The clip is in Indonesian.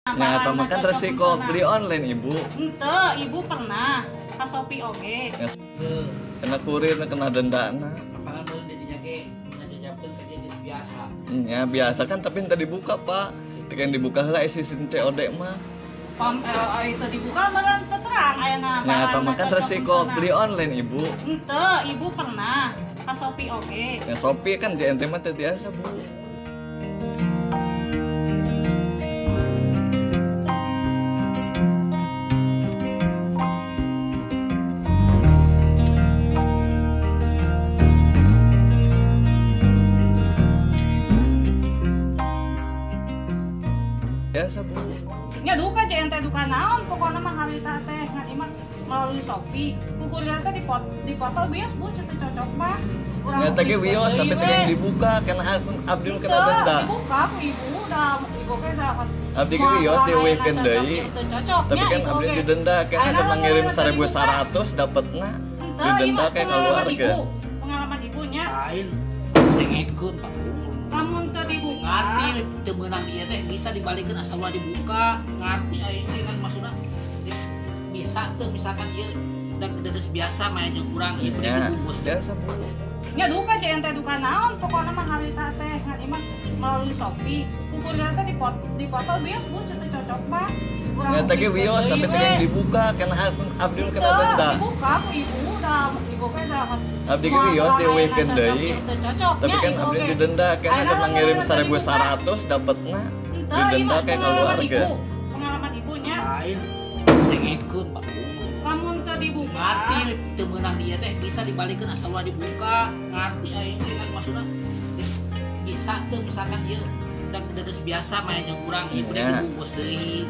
Nah, atau makan resiko beli online ibu. Ente, ibu pernah ke Shopee oge. Ya, kena kurir, kena denda. Apakah mau jadinya ke menjajabkan kerja biasa? Ya biasa kan, tapi tadi dibuka pak. Ketika yang dibuka lah isi COD mah. Pam itu dibuka malah terang ayana. Nah, atau makan resiko beli online ibu. Ente, ibu pernah ke Shopee oge. Ya Shopee kan JNT mah biasa bu. Biasa bu. Nya duka JNT duka naon pokoknya mah harita teh ngan imah melalui Shopee. Kukurir teh dipoto bias bu cocok mah. Ya tadi wios tapi tadi yang dibuka karena akun abdi nu kena denda. Dibuka ku ibu udah ibu ke dapat. Abdi ke wios di weekend deui. Tapi kan abdi didenda karena kena ngirim 1.100 dapatna didenda kayak keluarga. Pengalaman ibunya. Lain dengekun Pak Bu. Lamun teu dibuka. Ngarti teu meunang ieu teh bisa dibalikeun asal ulah dibuka. Ngarti aing teh kan maksudna bisa teu misalkan ieu dedes biasa mah jeung urang ieu Ya, dibungkus. biasa bu. Nya duka JNT duka naon pokoknya mah harita teh ngan imah melalui Shopee. Kukurir teh dipoto bias bu cocok mah. Ya tadi wios tapi tadi yang dibuka karena akun abdi nu kena denda. Dibuka ku ibu udah ibu ke dapat. Abdi ke wios di weekend deui. Tapi kan abdi didenda karena kena ngirim 1.100 dapatna didenda kayak keluarga. Pengalaman ibunya. Lain dengekun Pak Bu. Lamun teu dibuka. Ngarti teu meunang ieu teh bisa dibalikeun asal ulah dibuka. Ngarti aing teh kan maksudna bisa teu misalkan ieu dedes biasa mah jeung urang ieu Ya. dibungkus deui.